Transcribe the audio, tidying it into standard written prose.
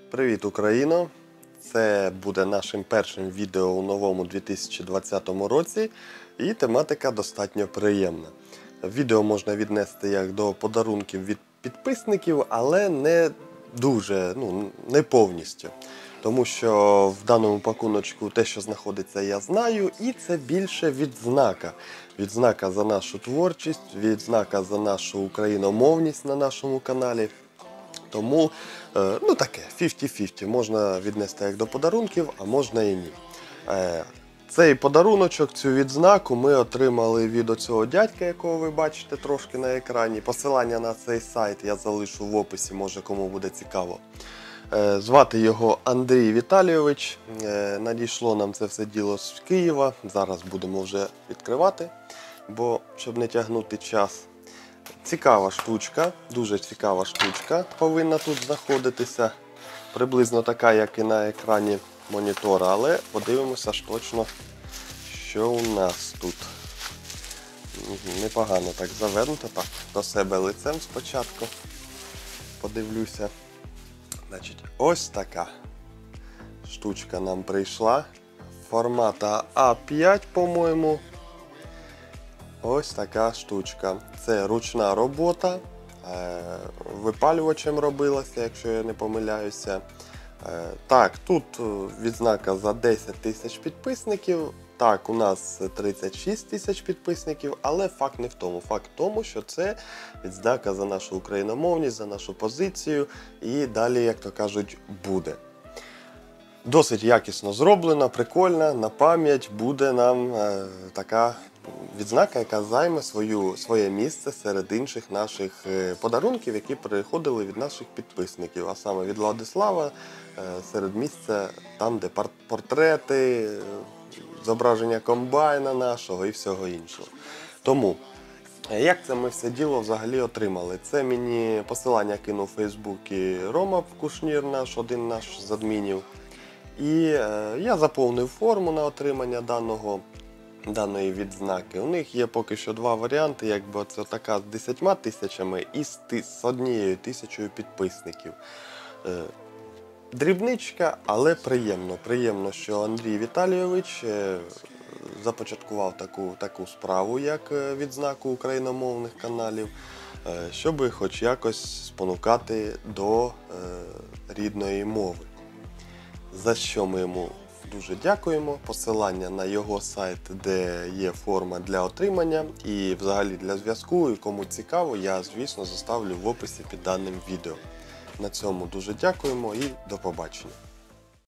Привіт, Україно! Це буде нашим першим відео у новому 2020 році і тематика достатньо приємна. Відео можна віднести як до подарунків від підписників, але не дуже, не повністю. Тому що в даному пакуночку те, що знаходиться, я знаю, і це більше відзнака. Відзнака за нашу творчість, відзнака за нашу україномовність на нашому каналі. Тому, таке, 50-50, можна віднести як до подарунків, а можна і ні. Цей подаруночок, цю відзнаку ми отримали від оцього дядька, якого ви бачите трошки на екрані. Посилання на цей сайт я залишу в описі, може кому буде цікаво. Звати його Андрій Віталійович. Надійшло нам це все діло з Києва. Зараз будемо вже відкривати, бо щоб не тягнути час. Цікава штучка, дуже цікава штучка повинна тут знаходитися. Приблизно така, як і на екрані монітора, але подивимося ж точно, що у нас тут. Непогано так завернуто, так, до себе лицем спочатку подивлюся. Значить, ось така штучка нам прийшла. Формата А5, по-моєму. Ось така штучка. Це ручна робота, випалювачем робилася, якщо я не помиляюся. Так, тут відзнака за 10 тисяч підписників. Так, у нас 36 тисяч підписників, але факт не в тому. Факт в тому, що це відзнака за нашу україномовність, за нашу позицію і далі, як то кажуть, буде. Досить якісно зроблена, прикольна, на пам'ять буде нам така відзнака, яка займе своє місце серед інших наших подарунків, які приходили від наших підписників. А саме від Владислава, серед місця там, де портрети, зображення комбайна нашого і всього іншого. Тому, як це ми все діло взагалі отримали? Це мені посилання кинув у Фейсбуці Рома Кушнір, один наш з адмінів. І я заповнив форму на отримання даної відзнаки. У них є поки що два варіанти, якби це така з 10 тисячами і з 1 тисячою підписників. Дрібничка, але приємно. Приємно, що Андрій Віталійович започаткував таку справу, як відзнаку україномовних каналів, щоб хоч якось спонукати до рідної мови. За що ми йому дуже дякуємо. Посилання на його сайт, де є форма для отримання і взагалі для зв'язку. І кому цікаво, я, звісно, заставлю в описі під даним відео. На цьому дуже дякуємо і до побачення.